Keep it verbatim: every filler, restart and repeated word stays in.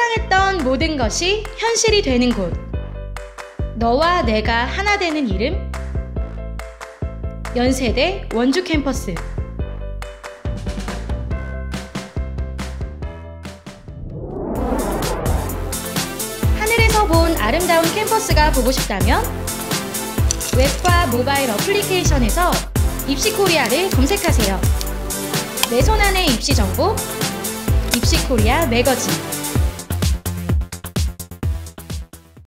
상상했던 모든 것이 현실이 되는 곳. 너와 내가 하나 되는 이름. 연세대 원주 캠퍼스. 하늘에서 본 아름다운 캠퍼스가 보고 싶다면 웹과 모바일 어플리케이션에서 입시코리아를 검색하세요. 내 손안의 입시 정보, 입시코리아 매거진.